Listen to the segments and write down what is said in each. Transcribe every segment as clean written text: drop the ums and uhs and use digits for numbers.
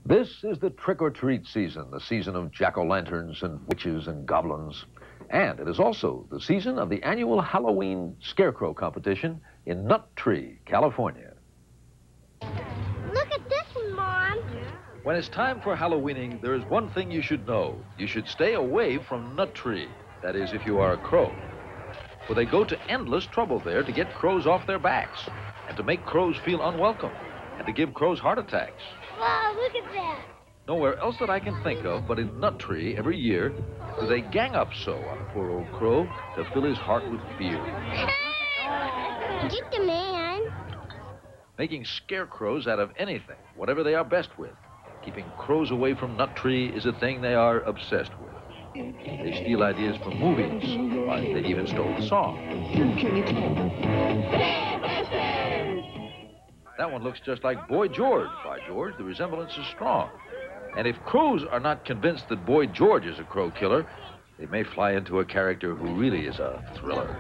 This is the trick-or-treat season, the season of jack-o'-lanterns and witches and goblins. And it is also the season of the annual Halloween Scarecrow Competition in Nut Tree, California. Look at this one, Mom. When it's time for Halloweening, there is one thing you should know. You should stay away from Nut Tree. That is, if you are a crow. For they go to endless trouble there to get crows off their backs, and to make crows feel unwelcome, and to give crows heart attacks. Wow, look at that. Nowhere else that I can think of but in Nut Tree every year do they gang up so on a poor old crow to fill his heart with fear. Get the man. Making scarecrows out of anything, whatever they are best with. Keeping crows away from Nut Tree is a thing they are obsessed with. They steal ideas from movies. Why, they even stole the song. That one looks just like Boy George. By George, the resemblance is strong. And if crows are not convinced that Boy George is a crow killer, they may fly into a character who really is a thriller.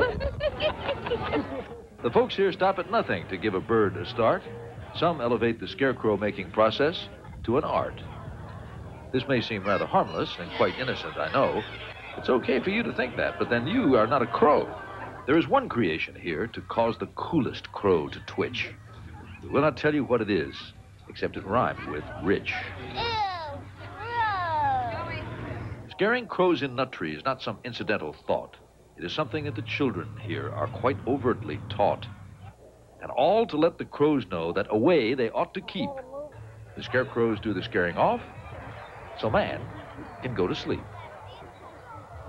The folks here stop at nothing to give a bird a start. Some elevate the scarecrow-making process to an art. This may seem rather harmless and quite innocent, I know. It's okay for you to think that, but then you are not a crow. There is one creation here to cause the coolest crow to twitch. We will not tell you what it is, except it rhymes with rich. Ew. Gross. Scaring crows in Nut Tree is not some incidental thought. It is something that the children here are quite overtly taught. And all to let the crows know that away they ought to keep. The scarecrows do the scaring off, so man can go to sleep.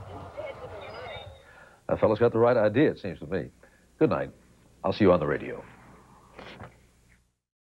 That fellow's got the right idea, it seems to me. Good night. I'll see you on the radio.